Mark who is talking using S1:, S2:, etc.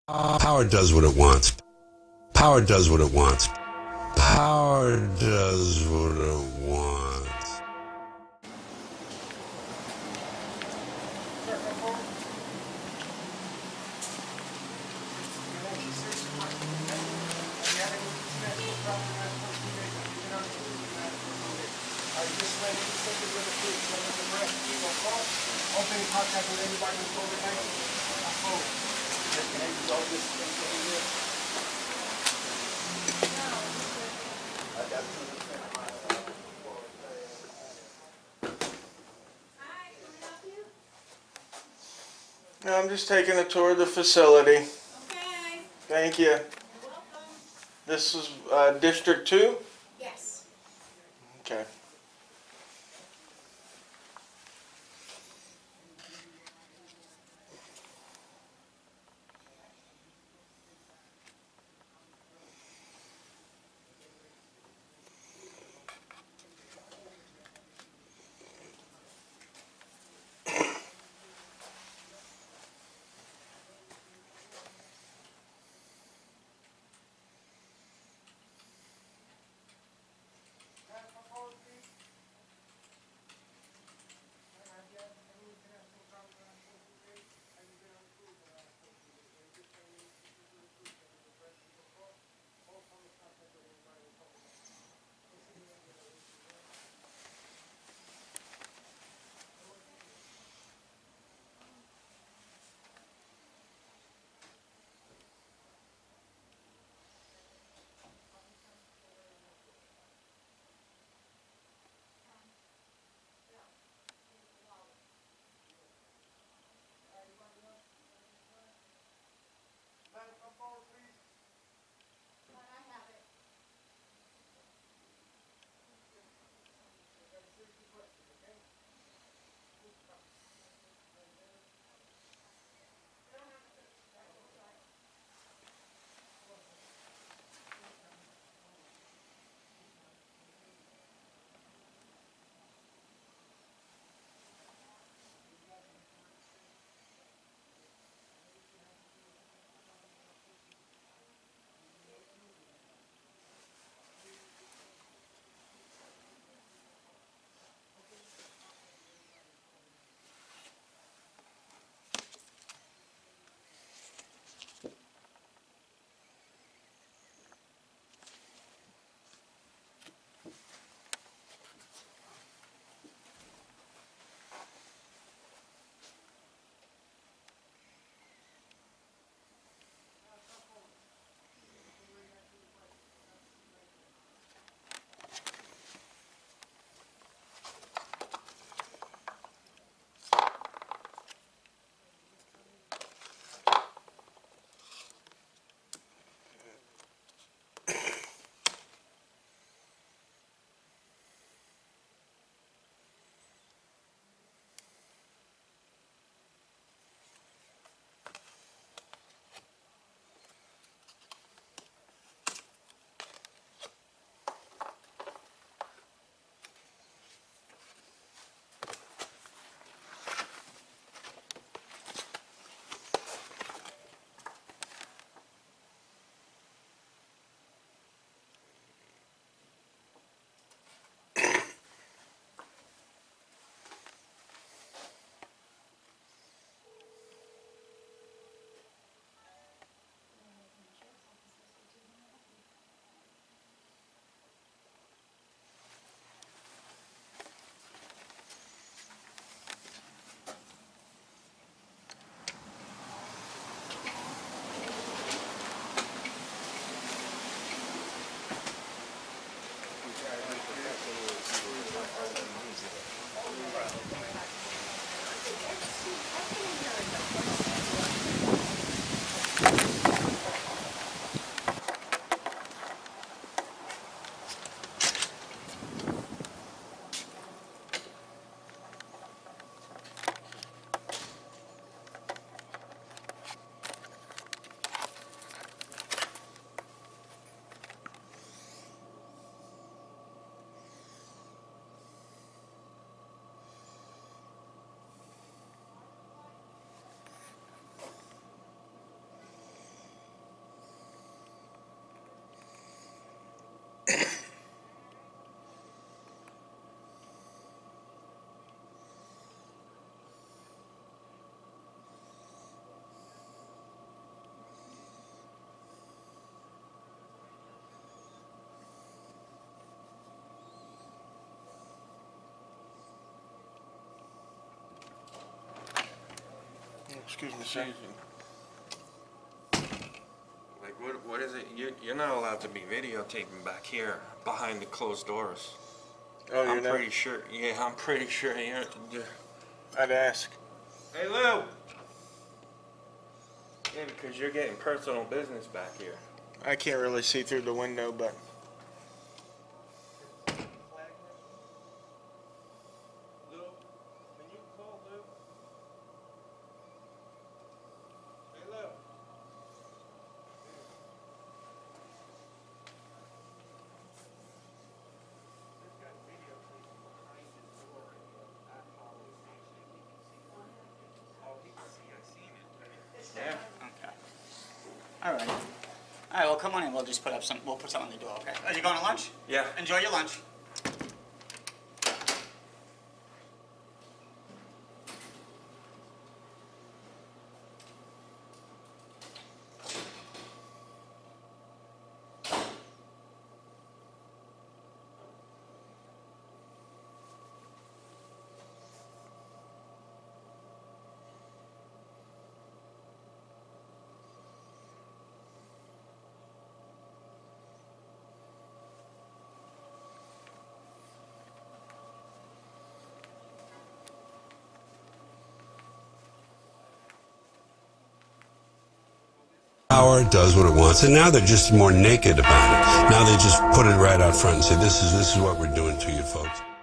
S1: Power does what it wants. Power does what it wants. Power does what it wants.
S2: Open contact with anybody with COVID-19. I'm just taking a tour of the facility.
S3: Okay.
S2: Thank you.
S3: You're welcome.
S2: This is District 2?
S3: Yes.
S2: Okay. Excuse me, sir.
S4: Like, what is it? You're not allowed to be videotaping back here behind the closed doors.
S2: Oh, you're
S4: I'm
S2: not?
S4: pretty sure. Yeah, I'm pretty sure you're.
S2: I'd ask.
S4: Hey, Lou. Yeah, because you're getting personal business back here.
S2: I can't really see through the window, but
S4: Lou, can you call Lou? Hey, Lou. Yeah.
S5: Okay. All right. All right. Well, come on in. We'll just put up some. We'll put something on the door. Okay. Are you going to lunch?
S4: Yeah.
S5: Enjoy your lunch.
S1: Power does what it wants, and now they're just more naked about it. Now they just put it right out front and say, this is what we're doing to you folks.